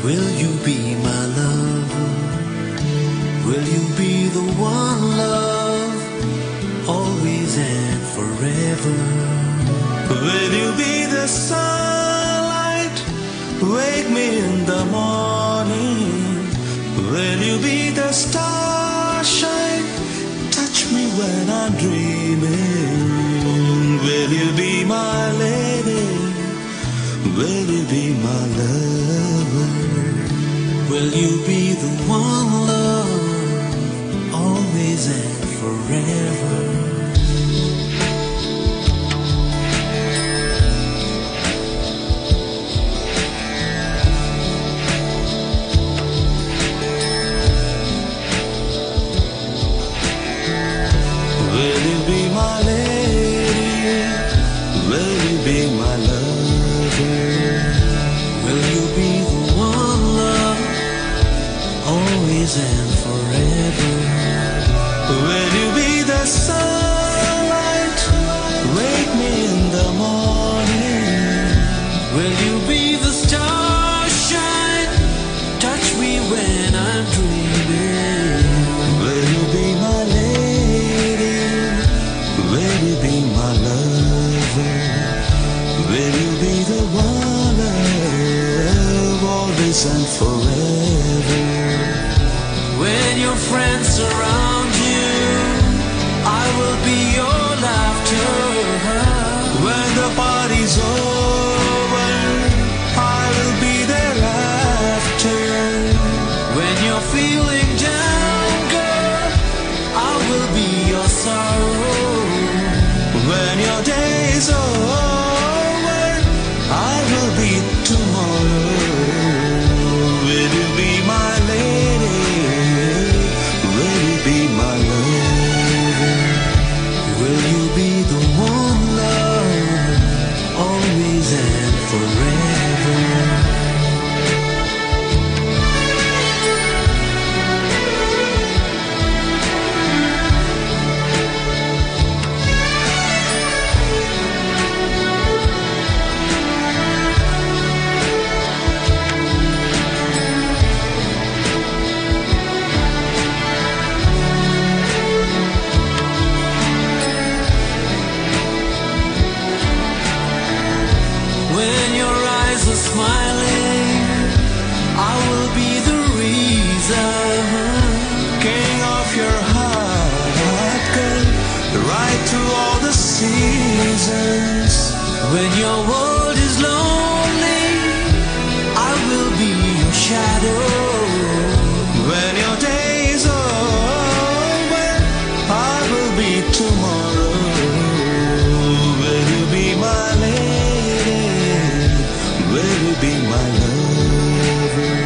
Will you be my lover? Will you be the one, love, always and forever? Will you be the sunlight, wake me in the morning? Will you be the starshine, touch me when I'm dreaming? Will you be my lady? Will you be my lover? Will you be the one, love, always and forever? Will you be my lady? Will you be my lover? Will you be the one, love, always and forever? Will you be the sunlight, wake me in the morning? Will you be the starshine, touch me when I'm dreaming? Will you be my lady? Will you be my lover? Will you be the one, love, always and forever? When your friends surround you, I will be your laughter. When the party's over, I will be thereafter. When you're feeling down, girl, I will be your sorrow. When your day's over, I will be tomorrow. Will you be my lady? Will you be my lover? Will you be the one, love, always and forever? When your eyes are smiling, I will be the reason. King of your heart, girl, right through all the seasons. When your world is lonely, I will be your shadow. When your day's over, I will be tomorrow. Will you be my lady? Will you be my lover?